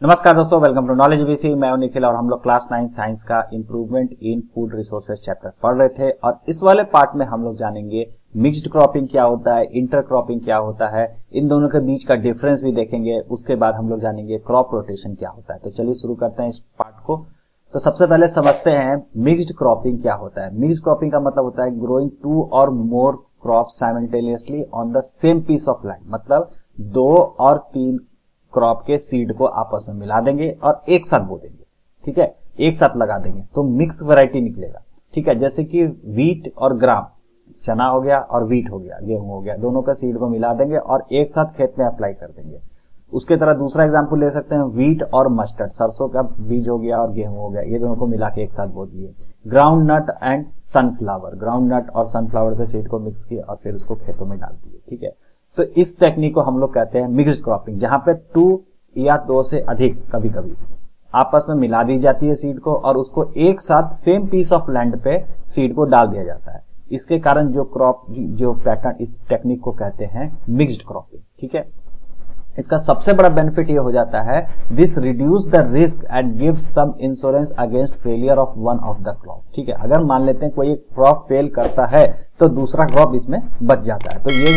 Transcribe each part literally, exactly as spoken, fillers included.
नमस्कार दोस्तों, welcome to knowledge BC. मैं हूं निखिल और हम लोग क्लास नाइन साइंस का improvement in food resources chapter पढ़ रहे थे और इस वाले पार्ट में हम लोग जानेंगे मिक्स्ड क्रॉपिंग क्या होता है, इंटर क्रॉपिंग क्या होता है, इन दोनों के बीच का डिफरेंस भी देखेंगे। उसके बाद हम लोग जानेंगे क्रॉप रोटेशन क्या होता है। तो चलिए शुरू करते हैं इस पार्ट को। तो सबसे पहले समझते हैं मिक्स्ड क्रॉपिंग क्या होता है। मिक्स्ड क्रॉपिंग का मतलब होता है growing two or more crop simultaneously on the same piece of land. मतलब दो और तीन क्रॉप के सीड को आपस में मिला देंगे और एक साथ बो देंगे, ठीक है, एक साथ लगा देंगे तो मिक्स वैरायटी निकलेगा, ठीक है। जैसे कि वीट और ग्राम, चना हो गया और वीट हो गया, गेहूं हो गया, दोनों का सीड को मिला देंगे और एक साथ खेत में अप्लाई कर देंगे। उसके तरह दूसरा एग्जांपल ले सकते हैं वीट और मस्टर्ड, सरसों का बीज हो गया और गेहूं हो गया, ये दोनों को मिला के एक साथ बो दिए। Groundnut and sunflower, groundnut और सनफ्लावर के सीड को मिक्स किया और फिर उसको खेतों में डाल दिए, ठीक है। तो इस टेक्निक को हम लोग कहते हैं मिक्स्ड क्रॉपिंग, जहां पे टू या दो से अधिक कभी कभी आपस में मिला दी जाती है सीड को और उसको एक साथ सेम पीस ऑफ लैंड पे सीड को डाल दिया जाता है। इसके कारण जो क्रॉप जो पैटर्न, इस टेक्निक को कहते हैं मिक्स्ड क्रॉपिंग, ठीक है। इसका सबसे बड़ा बेनिफिट ये हो जाता है this reduce the risk and gives some insurance against failure of one of the crop, ठीक है। अगर मान लेते हैं कोई एक क्रॉप फेल करता है तो दूसरा क्रॉप इसमें बच जाता है। तो ये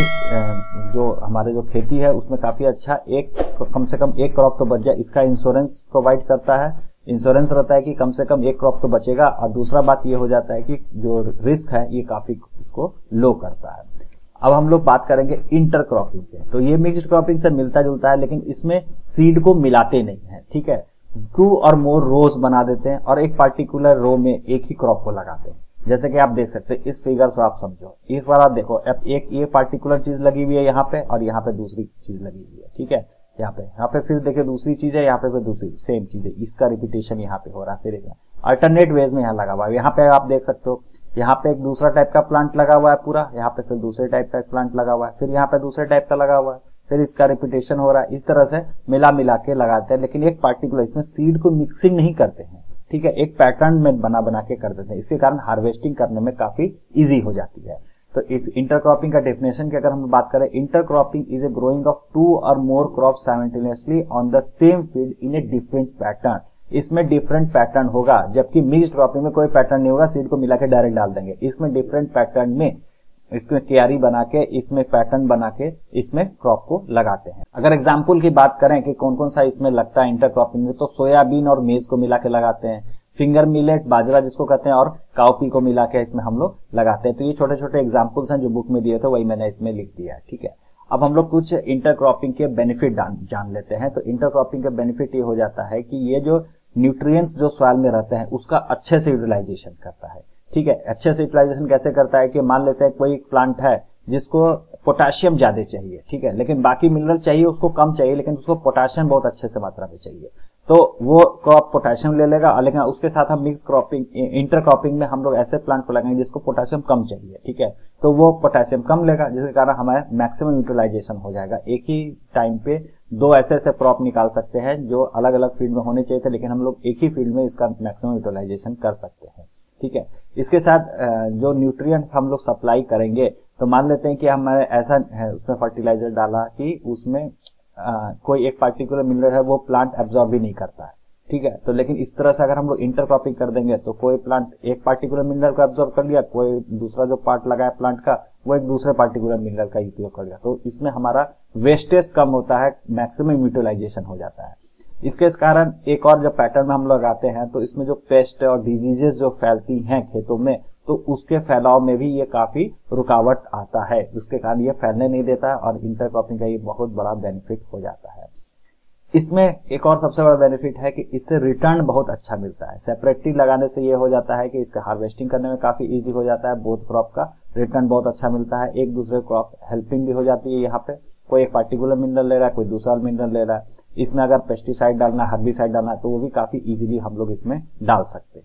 जो हमारे जो खेती है उसमें काफी अच्छा, एक कम से कम एक क्रॉप तो बच जाए, इसका इंश्योरेंस प्रोवाइड करता है। इंश्योरेंस रहता है कि कम से कम एक क्रॉप तो बचेगा और दूसरा बात ये हो जाता है कि जो रिस्क है ये काफी इसको लो करता है। अब हम लोग बात करेंगे इंटर क्रॉपिंग के। तो ये मिक्स्ड क्रॉपिंग से मिलता जुलता है लेकिन इसमें सीड को मिलाते नहीं है, ठीक है। टू और मोर रोज बना देते हैं और एक पार्टिकुलर रो में एक ही क्रॉप को लगाते हैं। जैसे कि आप देख सकते हैं इस फिगर से, आप समझो। इस बार आप देखो, अब एक ये पार्टिकुलर चीज लगी हुई है यहाँ पे और यहाँ पे दूसरी चीज लगी हुई है, ठीक है। यहाँ पे यहाँ पे फिर देखिए दूसरी चीज है, यहाँ पे फिर दूसरी सेम चीज है, इसका रिपीटेशन यहाँ पे हो रहा है। फिर अल्टरनेट वेज में यहाँ लगा हुआ है। यहाँ पे आप देख सकते हो, यहाँ पे एक दूसरा टाइप का प्लांट लगा हुआ है पूरा, यहाँ पे फिर दूसरे टाइप का प्लांट लगा हुआ है, फिर यहाँ पे दूसरे टाइप का लगा हुआ है, फिर इसका रिपीटेशन हो रहा है। इस तरह से मिला मिला के लगाते हैं लेकिन एक पार्टिकुलर, इसमें सीड को मिक्सिंग नहीं करते हैं, ठीक है। एक पैटर्न में बना बना के कर देते हैं। इसके कारण हार्वेस्टिंग करने में काफी इजी हो जाती है। तो इस इंटरक्रॉपिंग का डेफिनेशन की अगर हम बात करें, intercropping is a growing of two or more crop simultaneously on the same field in a different pattern. इसमें डिफरेंट पैटर्न होगा, जबकि मिक्स्ड क्रॉपिंग में कोई पैटर्न नहीं होगा, सीड को मिला के डायरेक्ट डाल देंगे। इसमें डिफरेंट पैटर्न में, इसमें क्यारी बना के, इसमें पैटर्न बना के इसमें क्रॉप को लगाते हैं। अगर एग्जाम्पल की बात करें कि कौन कौन सा इसमें लगता है इंटरक्रॉपिंग में, तो सोयाबीन और मेज को मिला के लगाते हैं, फिंगर मिलेट, बाजरा जिसको कहते हैं, और काउपी को मिला के इसमें हम लोग लगाते हैं। तो ये छोटे छोटे एग्जाम्पल्स हैं जो बुक में दिए थे, वही मैंने इसमें लिख दिया है, ठीक है। अब हम लोग कुछ इंटरक्रॉपिंग के बेनिफिट जान लेते हैं। तो इंटरक्रॉपिंग का बेनिफिट ये हो जाता है कि ये जो न्यूट्रिएंट्स जो सॉइल में रहते हैं उसका अच्छे से यूटिलाइजेशन करता है, ठीक है। अच्छे से यूटिलाइजेशन कैसे करता है कि मान लेते हैं कोई प्लांट है जिसको पोटेशियम ज्यादा चाहिए, ठीक है, लेकिन बाकी मिनरल चाहिए उसको कम चाहिए, लेकिन उसको पोटेशियम बहुत अच्छे से मात्रा में चाहिए, तो वो क्रॉप पोटेशियम ले लेगा। और लेकिन उसके साथ हम मिक्स क्रॉपिंग, इंटर क्रॉपिंग में हम लोग ऐसे प्लांट को लगाएंगे जिसको पोटेशियम कम चाहिए, ठीक है, तो वो पोटेशियम कम लेगा, जिसके कारण हमारे मैक्सिमम यूटिलाइजेशन हो जाएगा। एक ही टाइम पे दो ऐसे ऐसे क्रॉप निकाल सकते हैं जो अलग अलग फील्ड में होने चाहिए थे, लेकिन हम लोग एक ही फील्ड में इसका मैक्सिमम यूटिलाइजेशन कर सकते हैं, ठीक है। इसके साथ जो न्यूट्रिएंट हम लोग सप्लाई करेंगे, तो मान लेते हैं कि हमारे ऐसा है उसमें फर्टिलाइजर डाला कि उसमें आ, कोई एक पार्टिकुलर मिनरल है वो प्लांट एब्जॉर्ब भी नहीं करता है, ठीक है। तो लेकिन इस तरह से अगर हम लोग इंटरक्रॉपिंग कर देंगे तो कोई प्लांट एक पार्टिकुलर मिनरल को एब्जॉर्ब कर लिया, कोई दूसरा जो पार्ट लगा है प्लांट का वो एक दूसरे पार्टिकुलर मिनरल का उपयोग कर लिया, तो इसमें हमारा वेस्टेज कम होता है, मैक्सिमम यूटिलाइजेशन हो जाता है। इसके कारण एक और जब पैटर्न में हम लोग आते हैं तो इसमें जो पेस्ट और डिजीजेस जो फैलती हैं खेतों में, तो उसके फैलाव में भी ये काफी रुकावट आता है, उसके कारण ये फैलने नहीं देता है और इंटरक्रॉपिंग का ये बहुत बड़ा बेनिफिट हो जाता है। इसमें एक और सबसे बड़ा बेनिफिट है कि इससे रिटर्न बहुत अच्छा मिलता है। सेपरेटली लगाने से ये हो जाता है कि इसका हार्वेस्टिंग करने में काफी इजी हो जाता है, बोथ क्रॉप का रिटर्न बहुत अच्छा मिलता है, एक दूसरे क्रॉप हेल्पिंग भी हो जाती है। यहाँ पे कोई एक पार्टिकुलर मिनरल ले रहा है, कोई दूसरा मिनरल ले रहा है, इसमें अगर पेस्टिसाइड डालना है, हर्बिसाइड डालना है, तो वो भी काफी इजीली हम लोग इसमें डाल सकते हैं।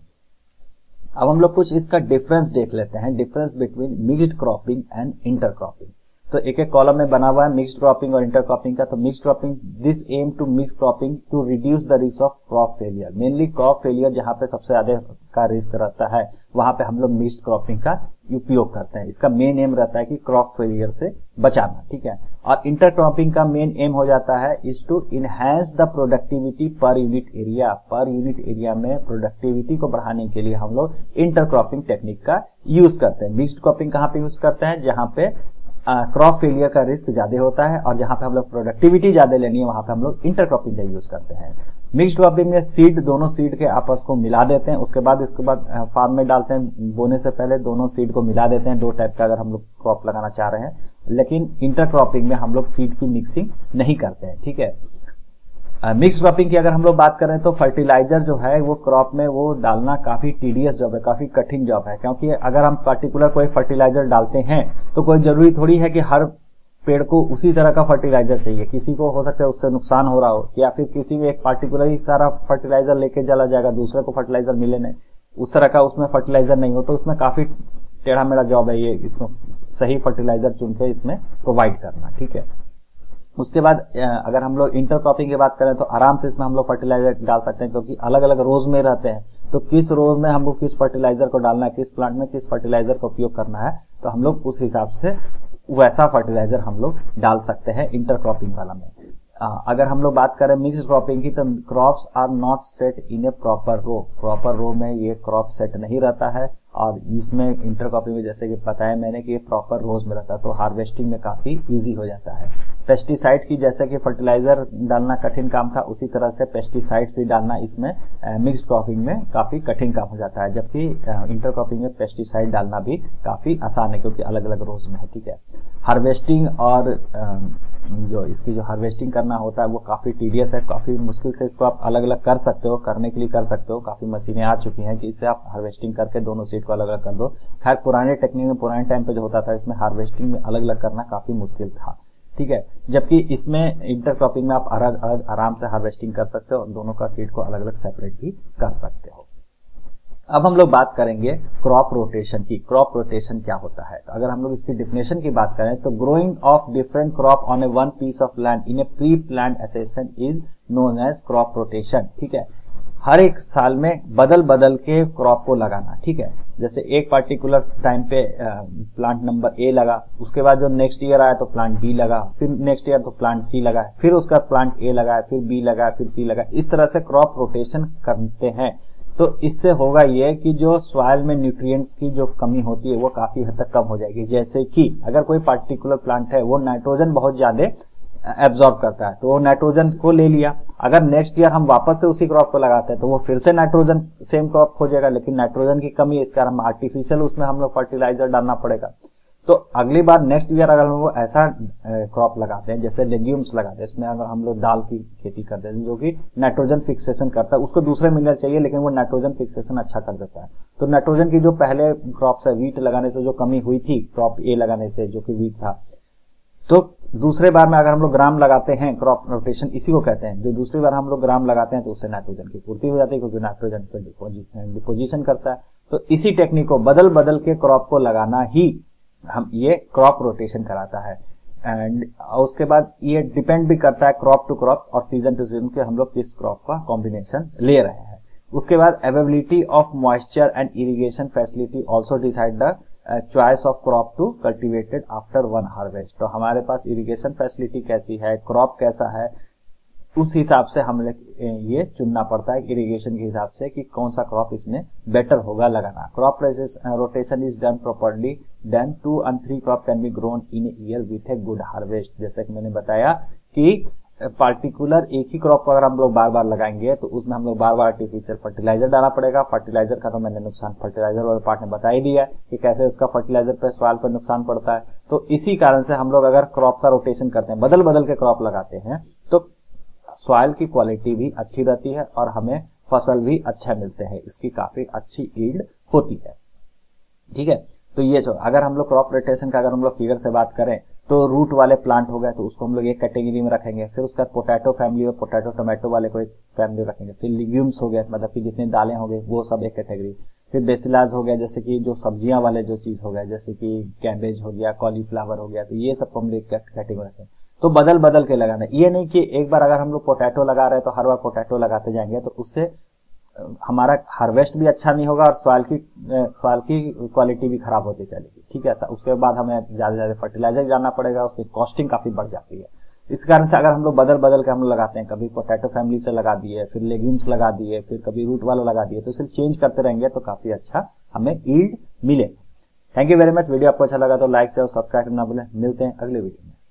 अब हम लोग कुछ इसका डिफरेंस देख लेते हैं, difference between mixed cropping and intercropping. तो एक एक कॉलम में बना हुआ है मिक्स्ड क्रॉपिंग और इंटर क्रॉपिंग का। तो mixed cropping this aim to mix cropping to reduce the risk of crop failure. Mainly crop failure जहां पे सबसे ज्यादा का रिस्क रहता है वहां पे हम लोग मिक्स्ड क्रॉपिंग का उपयोग करते हैं। इसका मेन एम रहता है कि क्रॉप फेलियर से बचाना, ठीक है। और इंटर क्रॉपिंग का मेन एम हो जाता है is to enhance the productivity per unit area. Per unit area में प्रोडक्टिविटी को बढ़ाने के लिए हम लोग इंटर क्रॉपिंग टेक्निक का यूज करते हैं। मिक्स्ड क्रॉपिंग कहाँ पे यूज करते हैं? जहां पे क्रॉप फेलियर का रिस्क ज्यादा होता है और जहां पे हम लोग प्रोडक्टिविटी ज्यादा लेनी है वहां पे हम लोग इंटर क्रॉपिंग का यूज करते हैं। मिक्स्ड क्रॉपिंग में सीड, दोनों सीड के आपस को मिला देते हैं, उसके बाद इसके बाद फार्म में डालते हैं। बोने से पहले दोनों सीड को मिला देते हैं, दो टाइप का अगर हम लोग क्रॉप लगाना चाह रहे हैं। लेकिन इंटर क्रॉपिंग में हम लोग सीड की मिक्सिंग नहीं करते हैं, ठीक है। मिक्स क्रॉपिंग की अगर हम लोग बात करें तो फर्टिलाइजर जो है वो क्रॉप में वो डालना काफी टीडियस जॉब है, काफी कठिन जॉब है। क्योंकि अगर हम पर्टिकुलर कोई फर्टिलाइजर डालते हैं तो कोई जरूरी थोड़ी है कि हर पेड़ को उसी तरह का फर्टिलाइजर चाहिए। किसी को हो सकता है उससे नुकसान हो रहा हो, या फिर किसी में एक पार्टिकुलर ही सारा फर्टिलाइजर लेके चला जाएगा, दूसरे को फर्टिलाइजर मिले नहीं, उस तरह का उसमें फर्टिलाइजर नहीं हो, तो उसमें काफी टेढ़ा मेढ़ा जॉब है ये, इसमें सही फर्टिलाइजर चुन के इसमें प्रोवाइड करना, ठीक है। उसके बाद अगर हम लोग इंटर क्रॉपिंग की बात करें तो आराम से इसमें हम लोग फर्टिलाइजर डाल सकते हैं, क्योंकि अलग अलग रोज में रहते हैं। तो किस रोज में हमको किस फर्टिलाइजर को डालना है, किस प्लांट में किस फर्टिलाइजर का उपयोग करना है, तो हम लोग उस हिसाब से वैसा फर्टिलाइजर हम लोग डाल सकते हैं इंटर क्रॉपिंग वाला में। आ, अगर हम लोग बात करें मिक्स्ड क्रॉपिंग की तो crops are not set in a proper row. Proper row में ये क्रॉप सेट नहीं रहता है, और इसमें इंटर क्रॉपिंग में जैसे कि बताया मैंने कि ये प्रॉपर रोज में रहता है, तो हार्वेस्टिंग में काफी इजी हो जाता है। पेस्टिसाइड की जैसे कि फर्टिलाइजर डालना कठिन काम था, उसी तरह से पेस्टिसाइड्स भी डालना इसमें मिक्स्ड क्रॉपिंग में काफी कठिन काम हो जाता है, जबकि इंटर क्रॉपिंग में पेस्टिसाइड डालना भी काफी आसान है क्योंकि अलग अलग रोज में है, ठीक है। हार्वेस्टिंग और जो इसकी जो हार्वेस्टिंग करना होता है वो काफी टीडियस है, काफी मुश्किल से इसको आप अलग अलग कर सकते हो, करने के लिए कर सकते हो। काफी मशीनें आ चुकी हैं कि इससे आप हार्वेस्टिंग करके दोनों सीड को अलग अलग कर दो। खैर पुराने टेक्निक में, पुराने टाइम पे जो होता था इसमें हार्वेस्टिंग में अलग अलग करना काफी मुश्किल था, ठीक है। जबकि इसमें इंटर क्रॉपिंग में आप अलग अलग आराम से हार्वेस्टिंग कर सकते हो और दोनों का सीड को अलग अलग सेपरेट भी कर सकते हो। अब हम लोग बात करेंगे क्रॉप रोटेशन की। क्रॉप रोटेशन क्या होता है? तो अगर हम लोग इसकी डिफिनेशन की बात करें तो growing of different crop on a one piece of land in a preplanned succession is known as crop rotation, ठीक है। हर एक साल में बदल बदल के क्रॉप को लगाना, ठीक है। जैसे एक पार्टिकुलर टाइम पे प्लांट नंबर ए लगा, उसके बाद जो नेक्स्ट ईयर आया तो प्लांट बी लगा, फिर नेक्स्ट ईयर तो प्लांट सी लगा, फिर उसका प्लांट ए लगा, फिर बी लगा, फिर सी लगा। इस तरह से क्रॉप रोटेशन करते हैं। तो इससे होगा ये कि जो सॉइल में न्यूट्रिएंट्स की जो कमी होती है वो काफी हद तक कम हो जाएगी। जैसे कि अगर कोई पार्टिकुलर प्लांट है वो नाइट्रोजन बहुत ज्यादा एब्जॉर्ब करता है तो वो नाइट्रोजन को ले लिया, अगर नेक्स्ट ईयर हम वापस से उसी क्रॉप को लगाते हैं तो वो फिर से नाइट्रोजन सेम क्रॉप खोजेगा, लेकिन नाइट्रोजन की कमी है, इस कारण आर्टिफिशियल उसमें हम लोग फर्टिलाइजर डालना पड़ेगा। तो अगली बार नेक्स्ट ईयर अगर हम लोग ऐसा क्रॉप लगाते हैं जैसे लेग्यूम्स लगाते हैं, इसमें अगर हम लोग दाल की खेती करते हैं जो कि नाइट्रोजन फिक्सेशन करता है, उसको दूसरे मिनरल चाहिए लेकिन वो नाइट्रोजन फिक्सेशन अच्छा कर देता है। तो नाइट्रोजन की जो पहले क्रॉप से वीट लगाने से जो कमी हुई थी क्रॉप ए लगाने से जो कि वीट था, तो दूसरे बार में अगर हम लोग ग्राम लगाते हैं, क्रॉप रोटेशन इसी को कहते हैं, जो दूसरी बार हम लोग ग्राम लगाते हैं तो उससे नाइट्रोजन की पूर्ति हो जाती है क्योंकि नाइट्रोजन पर डिपोजिशन करता है। तो इसी टेक्निक को बदल बदल के क्रॉप को लगाना ही हम ये क्रॉप रोटेशन कराता है। एंड उसके बाद ये डिपेंड भी करता है क्रॉप टू क्रॉप और सीजन टू सीजन के हम लोग किस क्रॉप का कॉम्बिनेशन ले रहे हैं। उसके बाद availability of moisture and irrigation facility also decide the choice of crop to cultivated after one harvest. तो हमारे पास इरिगेशन फैसिलिटी कैसी है, क्रॉप कैसा है, उस हिसाब से हम ये चुनना पड़ता है इरिगेशन के हिसाब से कि कौन सा क्रॉप इसमें बेटर होगा लगाना। Crop rotation is done properly then two and three crop can be grown in year with a good harvest. जैसे कि मैंने बताया कि पार्टिकुलर एक ही क्रॉप को अगर हम लोग बार बार लगाएंगे तो उसमें हम लोग बार बार आर्टिफिशियल फर्टिलाइजर डालना पड़ेगा। फर्टिलाइजर का तो मैंने नुकसान फर्टिलाइजर वाले पार्ट ने बता ही दिया कि कैसे उसका फर्टिलाइजर पे सॉइल पर नुकसान पड़ता है। तो इसी कारण से हम लोग अगर क्रॉप का रोटेशन करते हैं, बदल बदल के क्रॉप लगाते हैं, तो सॉइल की क्वालिटी भी अच्छी रहती है और हमें फसल भी अच्छा मिलते हैं, इसकी काफी अच्छी ईल्ड होती है, ठीक है। तो ये जो अगर हम लोग क्रॉप रोटेशन का अगर हम लोग फिगर से बात करें तो रूट वाले प्लांट हो गए तो उसको हम लोग एक कैटेगरी में रखेंगे, फिर उसका पोटैटो फैमिली और पोटैटो टोमेटो वाले को एक फैमिली रखेंगे, फिर लिग्यूम्स हो गए मतलब कि जितने दालें हो गए वो सब एक कैटेगरी, फिर बेसिलाज हो गया, जैसे कि जो सब्जियां वाले जो चीज हो गया, जैसे कि कैबेज हो गया, कॉलीफ्लावर हो गया, तो ये सब को हम लोग कैटेगरी रखते हैं। तो बदल बदल के लगाना, ये नहीं कि एक बार अगर हम लोग पोटैटो लगा रहे हैं तो हर बार पोटैटो लगाते जाएंगे, तो उससे हमारा हार्वेस्ट भी अच्छा नहीं होगा और सॉइल की सॉइल की क्वालिटी भी खराब होती चलेगी। ठीक है, ऐसा उसके बाद हमें ज्यादा से ज्यादा फर्टिलाइजर डालना पड़ेगा, उसकी कॉस्टिंग काफी बढ़ जाती है। इस कारण से अगर हम लोग बदल बदल के हम लोग लगाते हैं, कभी पोटैटो फैमिली से लगा दिए, फिर लेग्यूम्स लगा दिए, फिर कभी रूट वाला लगा दिए, तो इसे चेंज करते रहेंगे तो काफी अच्छा हमें ईल्ड मिले। Thank you very much. Video आपको अच्छा लगा तो लाइक शेयर और सब्सक्राइब करना भूलें। मिलते हैं अगले वीडियो में।